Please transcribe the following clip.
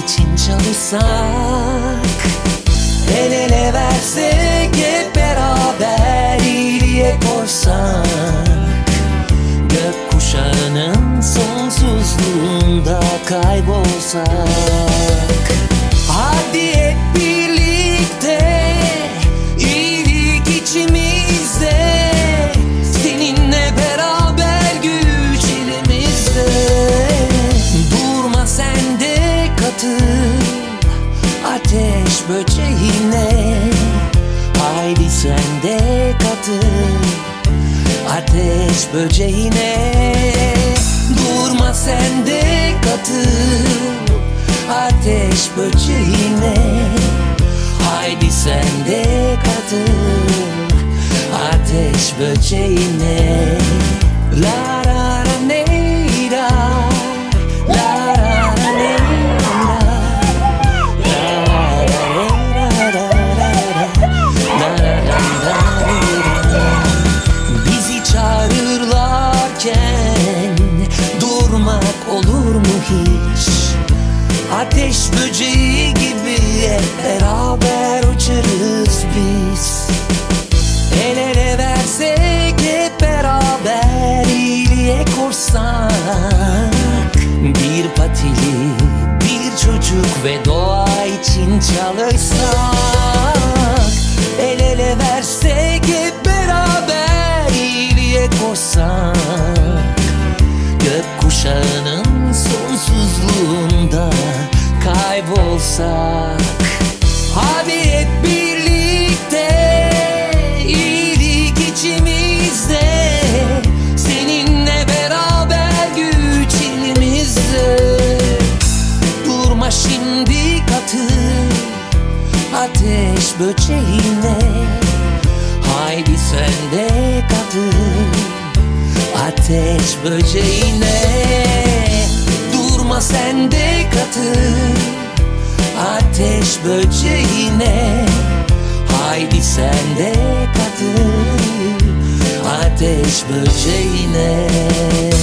için çalışsak, el ele versek hep beraber iyiliğe koşsak, gökkuşağının sonsuzluğunda kaybolsak. Hadi hep birlikte, iyilik içimizde, seninle beraber güç elimizde. Durma sen de katıl ateş böceğine, haydi sen de katıl ateş böceğine. Durma sen de katıl ateş böceğine, haydi sen de katıl ateş böceğine. La la la ney la, la la la ney la, la la la la la la la. Bizi çağırırlarken durmak olur mu hiç? Ateş böceği gibi hep beraber uçarız biz. El ele versek hep beraber iyiliğe koşsak, bir patili bir çocuk ve doğa için çalışsak. El ele versek hep beraber iyiliğe koşsak, gökkuşağının sonsuzluğunda kaybolsak. Hadi hep birlikte, iyilik içimizde, seninle beraber güç elimizde. Durma şimdi katıl ateş böceğine, haydi sen de katıl ateş böceğine. Durma sen de katıl ateş böceğine, haydi sen de katıl ateş böceğine.